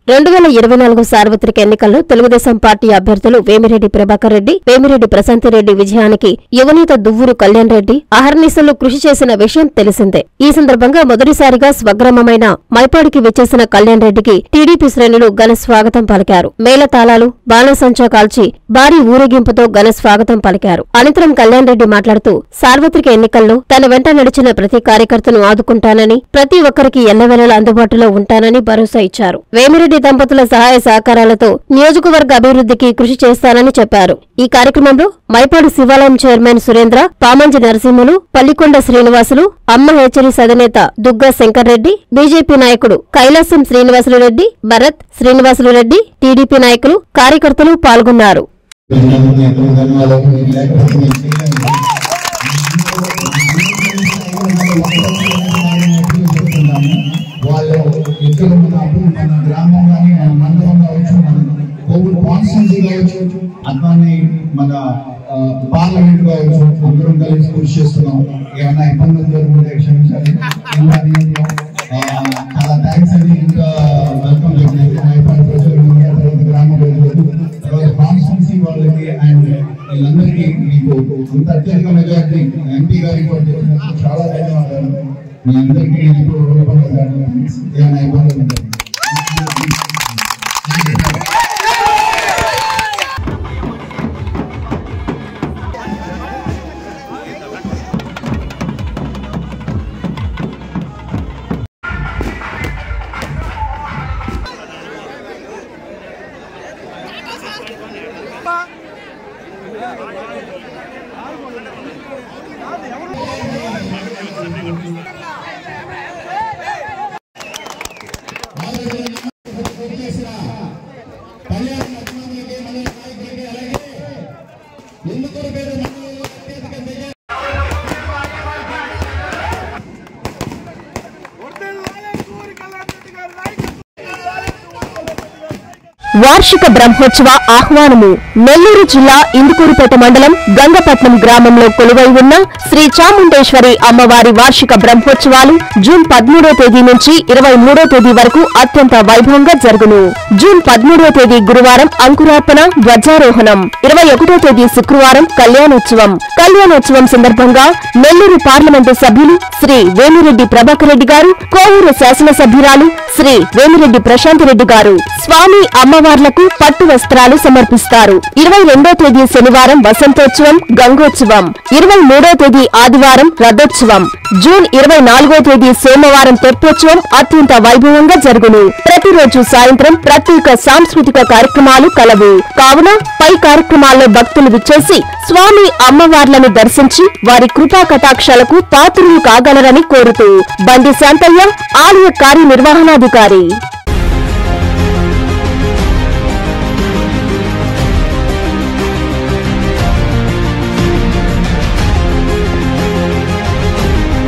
2024 సార్వత్రిక ఎన్నికల్లో తెలుగుదేశం పార్టీ అభ్యర్థులు వేమిరెడ్డి ప్రభాకర్ రెడ్డి, వేమిరెడ్డి ప్రశాంతిరెడ్డి విజయానికి యువనేత దువ్వూరు కళ్యాణ్ రెడ్డి అహర్నిశలు కృషి చేసిన విషయం తెలిసిందే. ఈ సందర్భంగా మొదటిసారిగా స్వగ్రామమైన మైపాడికి విచ్చేసిన కళ్యాణ్ రెడ్డికి టీడీపీ శ్రేణులు ఘన స్వాగతం పలికారు. మేళతాళాలు, బాణసంచా కాల్చి భారీ ఊరేగింపుతో ఘన స్వాగతం పలికారు. అనంతరం కళ్యాణ్ రెడ్డి మాట్లాడుతూ సార్వత్రిక ఎన్నికల్లో తన వెంట నడిచిన ప్రతి కార్యకర్తను ఆదుకుంటానని, ప్రతి ఒక్కరికి ఎల్లవేళలా అందుబాటులో ఉంటానని భరోసా ఇచ్చారు. వేమిరెడ్డి దంపతుల సహాయ సహకారాలతో నియోజకవర్గ అభివృద్ధికి కృషి చేస్తానని చెప్పారు. ఈ కార్యక్రమంలో మైపాడు శివాలయం చైర్మన్ సురేంద్ర, పామంజి నరసింహులు, పల్లికొండ శ్రీనివాసులు, అమ్మ హెచ్చరి సదనేత దుగ్గా శంకర్రెడ్డి, బీజేపీ నాయకుడు కైలాసం శ్రీనివాసులురెడ్డి, భరత్ శ్రీనివాసులురెడ్డి, టీడీపీ నాయకులు, కార్యకర్తలు పాల్గొన్నారు. అట్లానే మన పార్లమెంట్ కావచ్చు, అందరం కలిసి కృషి చేస్తున్నాం. ఏమైనా ఇబ్బందులు జరుగుతుంటే క్షమించాలి. చాలా థ్యాంక్స్ అండి. ఇంకా వెల్కమ్ చెప్పినట్టు మైపాడు ప్రజలు, తర్వాత గ్రామ ప్రజలకు, తర్వాత కాన్స్టిట్యున్సీ వాళ్ళకి అండ్ వీళ్ళందరికీ మీకు అంత అత్యధిక మెజారిటీ ఎంపీ గారికి చేసినప్పుడు చాలా ధన్యవాదాలు. మీ అందరికీ ఇప్పుడు ఏమైనా ఇబ్బందులు ఉంటాయి. వార్షిక బ్రహ్మోత్సవ ఆహ్వానము. నెల్లూరు జిల్లా ఇందుకూరుపేట మండలం గంగపట్నం గ్రామంలో కొలువై ఉన్న శ్రీ చాముండేశ్వరి అమ్మవారి వార్షిక బ్రహ్మోత్సవాలు జూన్ 13వ తేదీ నుంచి 23వ తేదీ వరకు అత్యంత వైభవంగా జరుగును. జూన్ 13వ తేదీ గురువారం అంకురార్పణ, ధ్వజారోహణం, 21వ తేదీ శుక్రవారం కళ్యాణోత్సవం. కళ్యాణోత్సవం సందర్భంగా నెల్లూరు పార్లమెంటు సభ్యులు శ్రీ వేమిరెడ్డి ప్రభాకర్ రెడ్డి గారు, కోవూరు శాసనసభ్యురాలు శ్రీ వేమిరెడ్డి ప్రశాంతిరెడ్డి గారు స్వామి అమ్మవార్లకు పట్టు వస్త్రాలు సమర్పిస్తారు. 22వ తేదీ శనివారం వసంతోత్సవం, గంగోత్సవం, 23వ తేదీ ఆదివారం రథోత్సవం, జూన్ 24వ తేదీ సోమవారం తెప్పోత్సవం అత్యంత వైభవంగా జరుగును. ప్రతిరోజు సాయంత్రం ప్రత్యేక సాంస్కృతిక కార్యక్రమాలు కలవు. కావున పై కార్యక్రమాల్లో భక్తులు విచ్చేసి స్వామి అమ్మవార్లను దర్శించి వారి కృపా కటాక్షాలకు పాత్రులు కాగలరని కోరుతూ బండి శాంతయ్య, ఆలయ కార్యనిర్వహణాధికారి.